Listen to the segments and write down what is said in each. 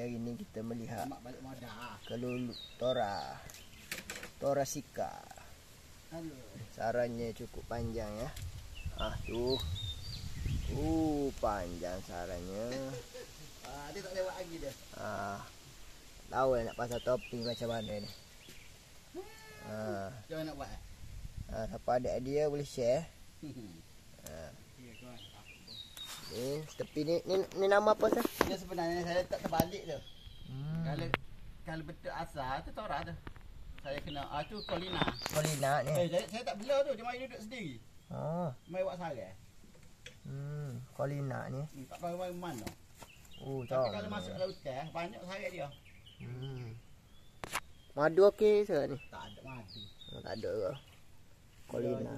hari ini kita melihat Mak balik modal. kelulu Tora Sika. Sarangnya cukup panjang ya. Tuh. Panjang sarangnya. Dia tak lewat lagi dah. Tahu nak pasang topping macam mana ni. Macam mana nak buat? Siapa ada idea boleh share. Ni tepi ni nama apa sah? Dia sebenarnya saya tak terbalik tu. Kalau betul asal tu Tora tu. Saya kena tu Colina. Colina ni. Saya tak bela tu, dia main duduk sendiri. Main buat sarang. Colina ni. Tak main mana. Tahu. Tapi kalau masuk lautan banyak sarang dia. Madu okey ke ni? Tak ada madu. Tak ada ke? Colina.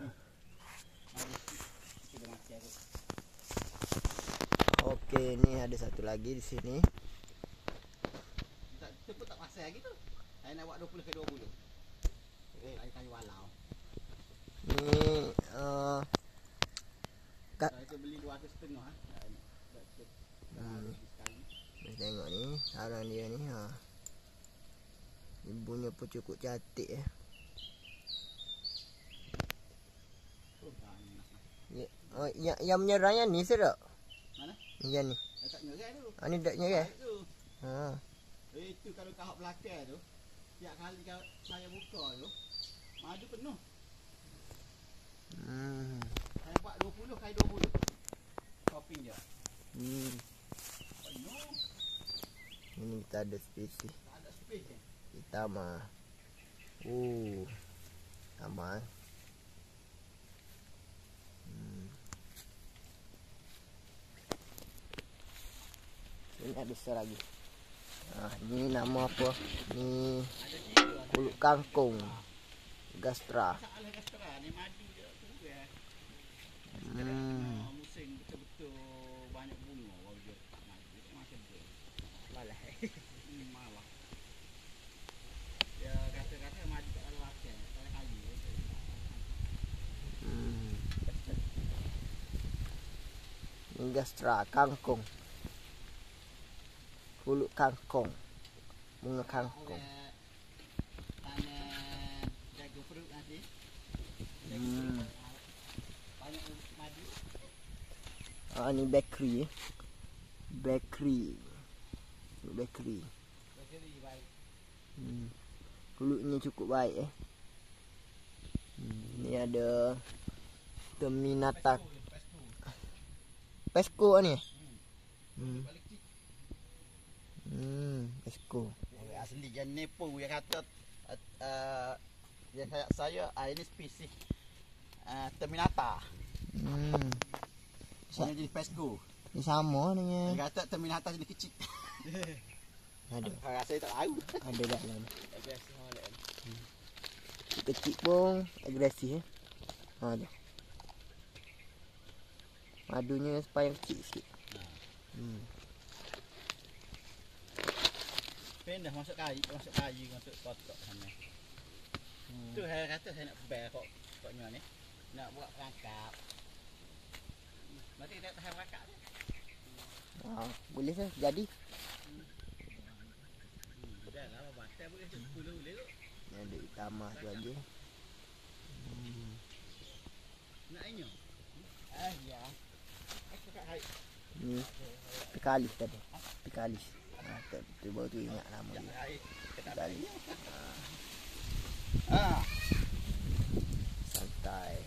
Okey, ni ada satu lagi di sini. Tu pun tak pasal lagi tu. Saya nak buat 20 ke 20. Lain kayu walau. Ni Saya tu beli 200.5 tengok ni sarang dia ni. Ibunya pun cukup cantik ya. Yang menyerang yang ni sedap. Mana? Yang ni. Tak nyerang tu. Ni tak nyerang. Itu kalau kahak belakang tu, tiap kali saya buka tu, madu penuh. Saya buat 20 kali 20. Topping dia. Penuh. Ini kita ada spesies. Tak ada space kan? Hitam sama. Ini ada besar lagi. Ni nama apa? Ni kulit kangkung. Gastra. Masalah gastra ni madu dia tu ya. Musim betul-betul banyak bunga baru dia tak madu. Macam tu. Malah. Malah. Dia kata-kata madu tak ada wakil. Tak ada kayu. Ini gastra kangkung. Kulit kangkung. Bunga kangkung. Tanah jaga perut nanti. Banyak madu. Ni bakery. Bakery Baik. Kulitnya cukup baik Ni ada Terminata Pesco ni. Pesco. Asli yang Nepo yang kata yang saya ini spesies Terminata. Saya jadi Pesco. Ni sama ni. Dia kata Terminata jadi kecil. Ada. Saya tak tahu. Ada dalam. Kecil pun agresif Ada. Madunya supaya kecil sikit. Pindah masuk kayu, masuk kotak sana. Tu saya kata saya nak bear koknya ni. Nak buat rangkap. Nanti kita tahan rangkap tu. Boleh sah, jadi. Dah lah batal boleh tu 10 boleh tu. Ni ada itamah tu aja. Nak inyo. Ya. Aku kat hai. Ni pekalis tadi. Pekalis. Tu baru tu ingat nama dia. Pekalis. Santai.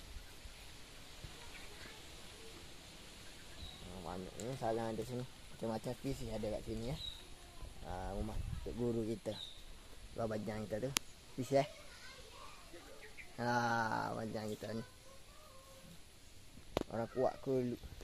Banyak ni sarang ada sini. Macam-macam spesies ada kat sini ya. Rumah tok guru kita. Buah banjang kita tu. Spesies banjang kita ni. Orang kuat ke